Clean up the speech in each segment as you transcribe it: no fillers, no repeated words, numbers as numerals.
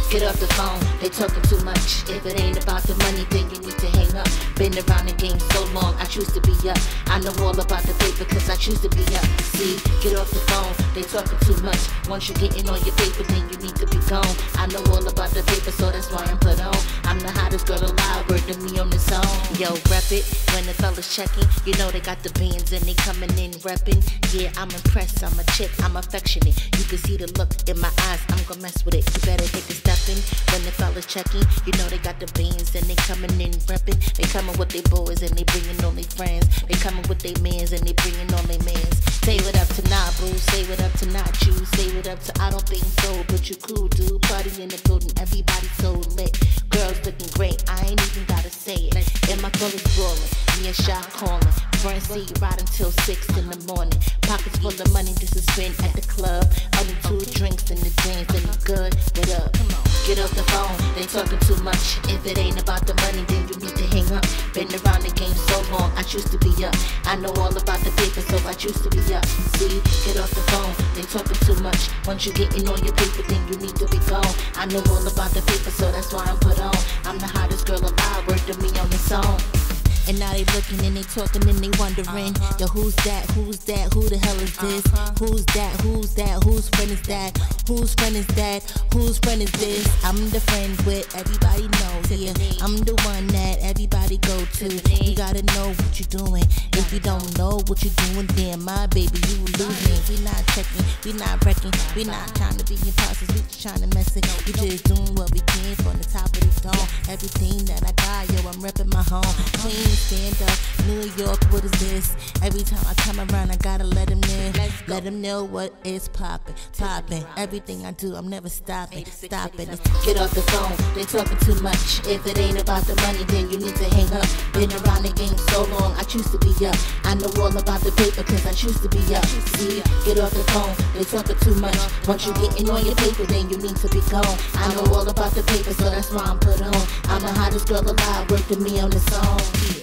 get off the phone, they talking too much. If it ain't about the money, then you need to hang up. Been around the game so long, I choose to be up. I know all about the paper cause I choose to be up. See, get off the phone, they talking too much. Once you get in on your paper, then you need to be gone. I know all about the paper, so that's why I'm put on. I'm the hottest girl alive, word to me on the song. Yo, rep it, when the fellas checking, you know they got the bands and they coming in reppin'. Yeah, I'm impressed, I'm a chick, I'm affectionate. You can see the look in my eyes, I'm gonna mess with it. You better take a step in, when the fellas checking, you know they got the bands and they coming in reppin'. They coming with their boys and they bringing on their friends. They coming with their mans and they bringing on their mans. Say what up to Nabu, say what up to not you, say what up to I don't think so, but you cool dude. Party in the building, everybody so lit. Girls looking great, I ain't even gotta say it. And my fellas brawling, me and Shaw calling. Front seat riding till 6 in the morning. Pockets full of money just to spend at the club. Only 2 drinks in the dance and it's good. What up? Come on, get off the phone, they talking too much. If it ain't about the money, then you need to hang up. Been around the game so long, I choose to be up. I know all about the paper, so I choose to be up. See, get off the phone, they talking too much. Once you get in on your paper, then you need to be gone. I know all about the paper, so that's why I'm put on. I'm the hottest girl alive, word to me on the song. And now they looking and they talking and they wondering, yo, who's that, who's that, who the hell is this? Who's that, who's that, whose friend is that? Whose friend is that, whose friend is this? I'm the friend with everybody knows, yeah. I'm the one that everybody go to. You gotta know what you're doing. If you don't know what you're doing, then my baby, you losing. We not checking, we not wrecking, we not trying to be imposters, we just trying to mess it. We just doing what we can from the top of the dome. Everything that I got, yo, I'm repping my home. Queen, stand up, New York, what is this? Every time I come around, I gotta let them know. Let them know what is poppin', poppin'. Everything I do, I'm never stopping, stopping. Get off the phone, they talking too much. If it ain't about the money, then you need to hang up. Been around the game so long, I choose to be up. I know all about the paper, cause I choose to be up. See, get off the phone, they talking too much. Once you get in on your paper, then you need to be gone. I know all about the paper, so that's why I'm put on. I'm the hottest girl alive, work to me on the song. Yeah.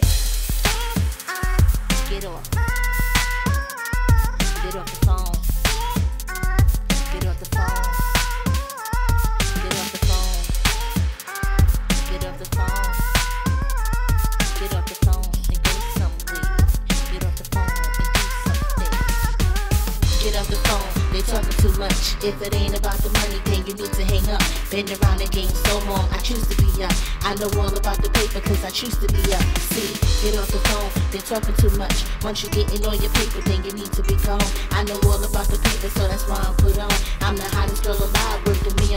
Get off. Get off the phone. Get off the phone. Get off the phone. Get off the phone. Get off the phone and go somewhere. Get off the phone and do something. Get off the phone, they talking too much. If it ain't about the money, then you need to hang up. Been around the game so long, I choose to be up. I know all about the paper cause I choose to be up. See, get off the phone, they talking too much. Once you get in on your paper, then you need to be gone. I know all about the paper, so that's why I'm put on. I'm the hottest girl alive, work to me